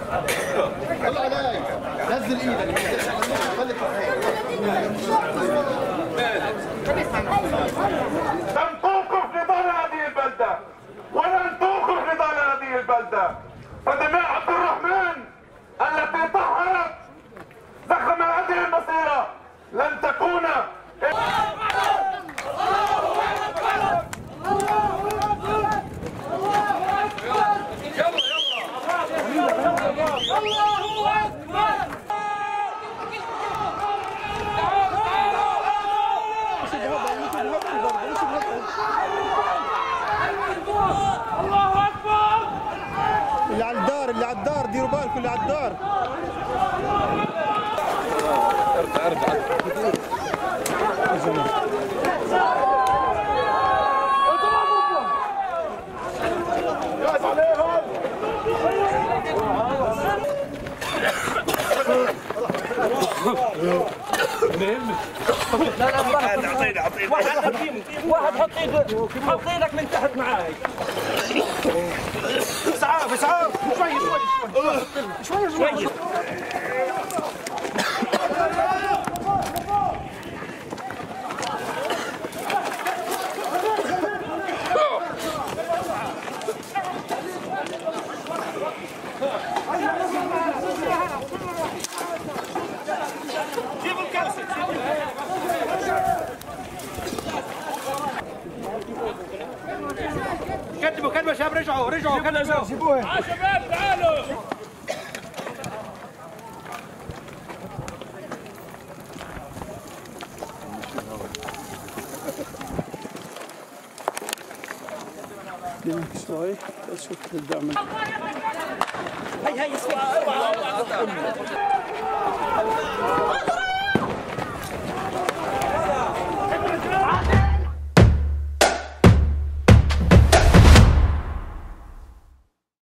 طلع علي نزل ايدك لن توقف نضال هذه البلده ولن توقف نضال هذه البلده، فدماء عبد الرحمن التي طهرت زخم هذه المسيره لن تكون. اللي على الدار ديروا بالكم اللي على الدار. ارجع واحد حط ايدك من تحت معاي. اسعاف شوي جيبوا الكرسي. كتبوا شباب رجعوا كتبوا. شباب تعالوا. شوي شوف الدعم. هي